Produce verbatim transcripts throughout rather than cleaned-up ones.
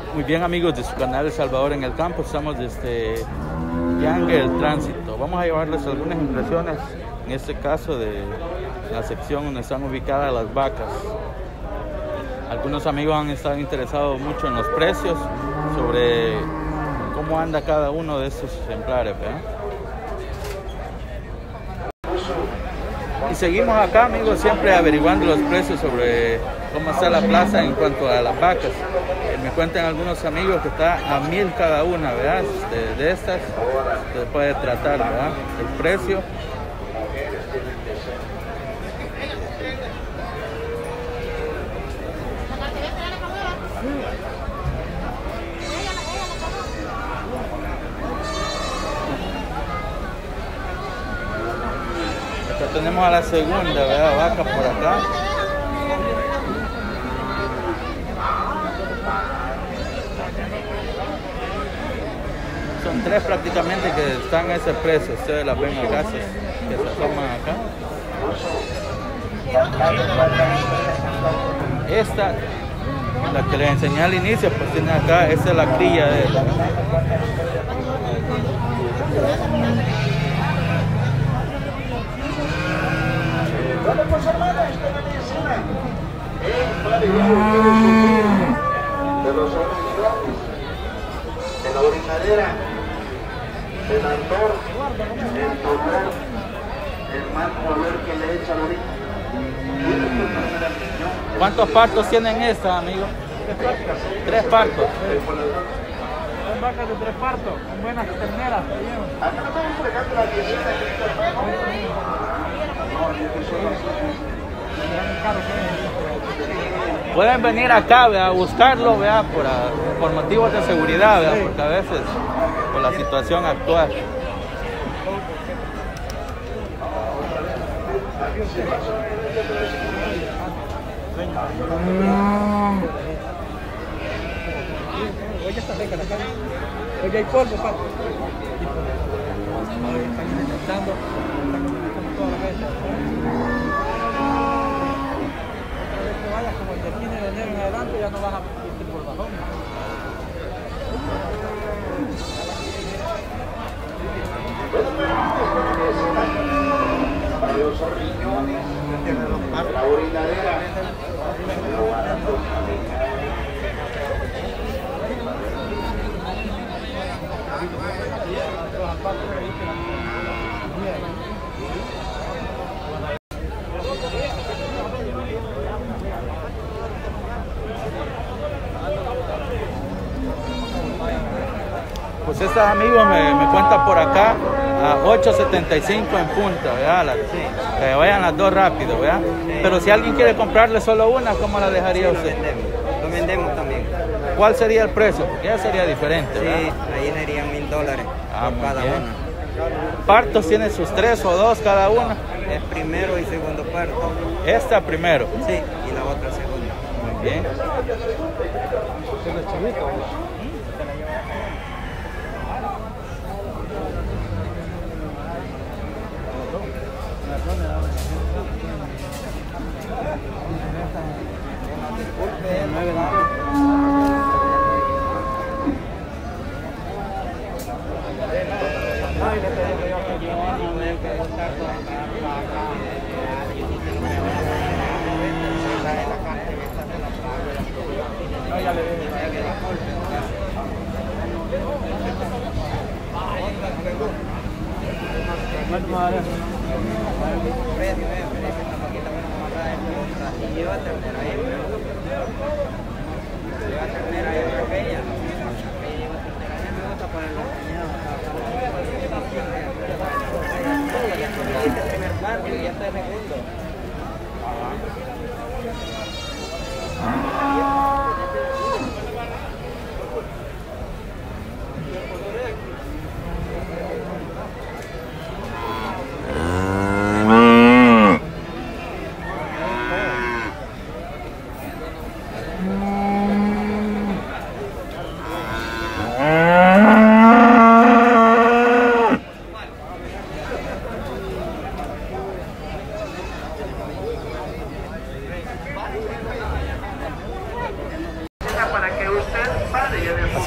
Muy bien, amigos de su canal El Salvador en el Campo, estamos desde Yangue el Tránsito. Vamos a llevarles algunas impresiones, en este caso de la sección donde están ubicadas las vacas. Algunos amigos han estado interesados mucho en los precios, sobre cómo anda cada uno de estos ejemplares, ¿verdad? Y seguimos acá, amigos, siempre averiguando los precios sobre cómo está la plaza en cuanto a las vacas. Eh, me cuentan algunos amigos que está a mil cada una, ¿verdad? De, de estas se puede tratar, ¿verdad? El precio. Tenemos a la segunda, ¿verdad? Vaca por acá. Son tres prácticamente que están a ese precio. Ustedes las ven acá, que se toman acá. Esta, la que les enseñé al inicio, pues tiene acá, esa es la cría de ella. Pues hermano, usted me menciona de los ornitornis, de la orinadera, del andor, el total, el mal color que le echa la orina. ¿Cuántos partos tienen estas, amigos? Tres partos. Son vacas de tres partos, con buenas terneras. Acá no estamos fregando la diecisiete. Pueden venir acá, ¿verdad? A buscarlo, ¿verdad? Por, por motivos de seguridad, ¿verdad? Porque a veces por la situación actual. Hoy ya está seca la carne. Hoy ya hay polvo, papá. Están intentando, están intentando toda la gente. Otra vez que vayas como el de quince de enero en adelante ya no vas a ir por bajón. Los riñones, la orinadera, Pues estos amigos me, me cuentan por acá a ocho setenta y cinco en punta, ¿verdad? La, que vayan las dos rápido, ¿verdad? Pero si alguien quiere comprarle solo una, ¿cómo la dejaría usted? Lo vendemos, lo vendemos también. ¿Cuál sería el precio? Porque ya sería diferente, ¿verdad? Sí, ahí serían mil dólares Ah, por cada bien. una. ¿Partos tiene sus tres o dos cada una? Es primero y segundo parto. Esta primero. Sí, y la otra segunda. Muy bien.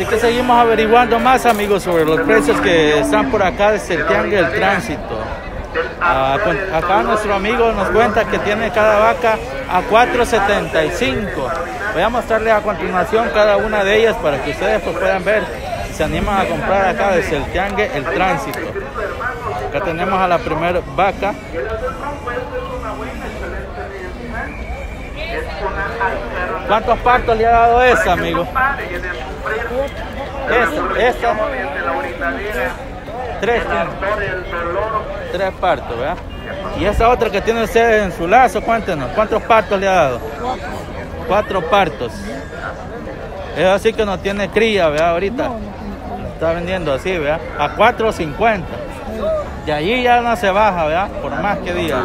Así que seguimos averiguando más, amigos, sobre los precios que están por acá desde el Tianguis del Tránsito. Ah, acá nuestro amigo nos cuenta que tiene cada vaca a cuatro setenta y cinco. Voy a mostrarles a continuación cada una de ellas para que ustedes pues, puedan ver si se animan a comprar acá desde el Tianguis el Tránsito. Acá tenemos a la primera vaca. ¿Cuántos partos le ha dado esa, amigo? Esta, esta. Tres. Tres partos, ¿verdad? Y esa otra que tiene usted en su lazo, cuéntenos, ¿cuántos partos le ha dado? Cuatro partos. Es así que no tiene cría, ¿verdad? Ahorita está vendiendo así, ¿verdad? A cuatro cincuenta. De allí ya no se baja, ¿verdad? Por más que diga.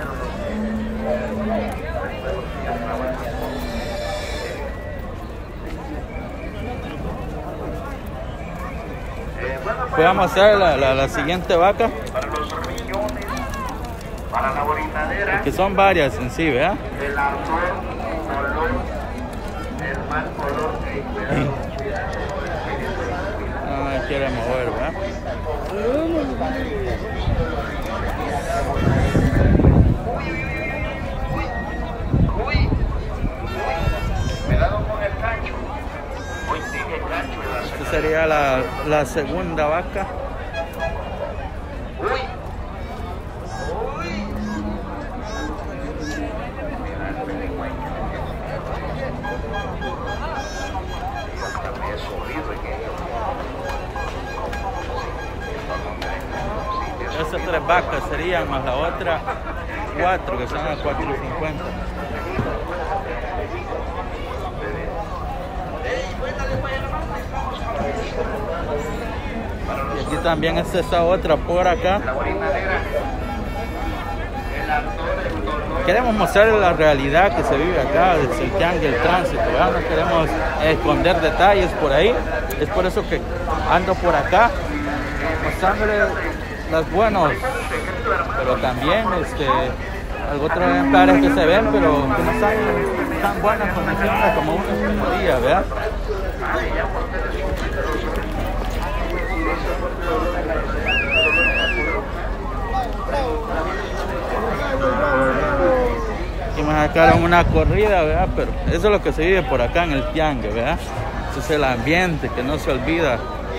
Voy a mostrar la, la, la siguiente vaca. Para los riñones, para la orinadera. Que son varias en sí, ¿verdad? El ardor, color, el mal color que No me quiere mover, ¿verdad? Uy, uy, cuidado con el gancho. Uy, sigue el gancho. Esta sería la, la segunda vaca. Uy, uy. Esas tres vacas serían más la otra cuatro que son a cuatro cincuenta. Y aquí también es esa otra por acá. Queremos mostrarles la realidad que se vive acá desde el Tianguis del Tránsito, ¿verdad? No queremos esconder detalles por ahí. Es por eso que ando por acá mostrándoles las buenas, pero también este, otros ejemplares que se ven, pero que no están en tan buenas condiciones como uno en un día, ¿verdad? Aquí me sacaron una corrida, ¿verdad? Pero eso es lo que se vive por acá en el Tianguis, ¿verdad? Ese es el ambiente que no se olvida.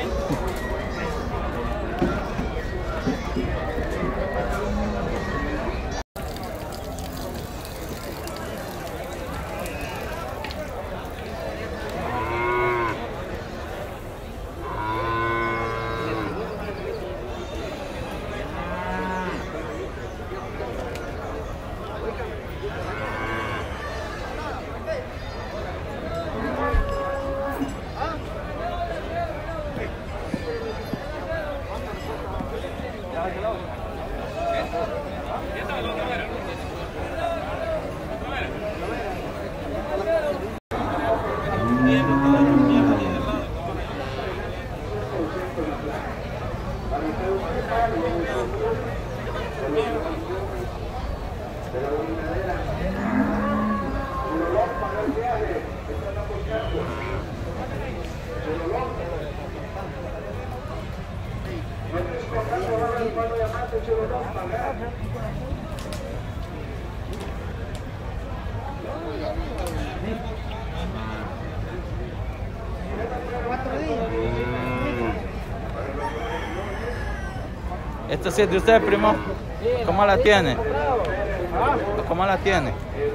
¿Esto sí es de usted, primo? ¿Cómo la tiene? ¿Cómo la tiene?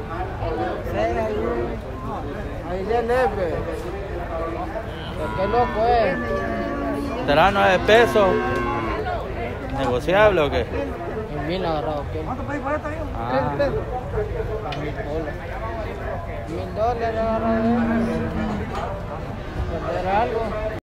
Ahí de leve. Qué loco es. ¿Estará nueve pesos? ¿Negociable o qué? Mil agarrado, ¿qué? ¿Cuánto pedí por esta, hijo? Ah. Mil dólares. Mil dólares agarrado. ¿Perder algo?